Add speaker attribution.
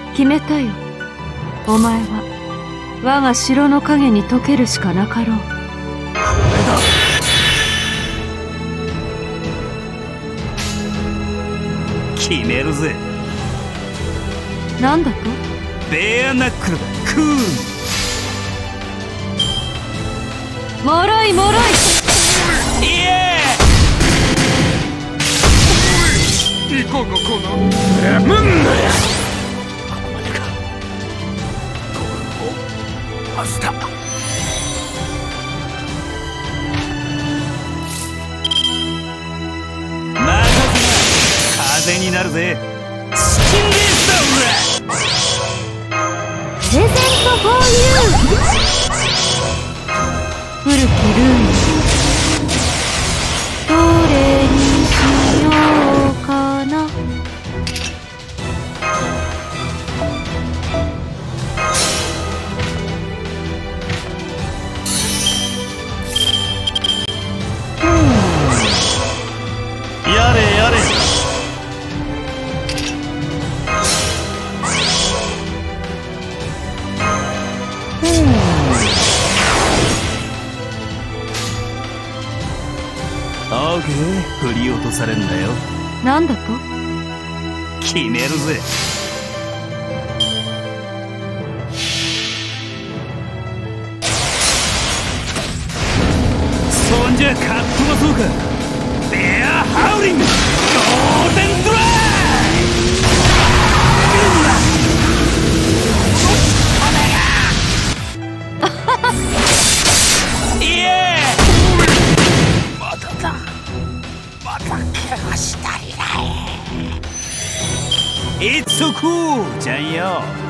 Speaker 1: 決めたよ。お前は我が城の影に溶けるしかなかろう。
Speaker 2: 決めるぜ。
Speaker 1: なんだと？
Speaker 2: ベアナックルだ。クーン。
Speaker 1: もろいもろい。
Speaker 2: イエ
Speaker 3: いかがかな。
Speaker 2: ームン
Speaker 3: ここまでか。ゴールをパスタ。
Speaker 2: 任せな。風になるぜ。チキンレースだ。
Speaker 1: プレゼントフォーユー。古きルール、どれにしようかな。
Speaker 2: やれやれ。オーケー、振り落とされんだよ。
Speaker 1: なんだと？
Speaker 2: 決めるぜ。そんじゃかっ飛ばそうか。ベアハウリングゴールデンドライイエー。
Speaker 3: まだだ。まだ怪我したりない。
Speaker 2: It's so cool ちゃんよ。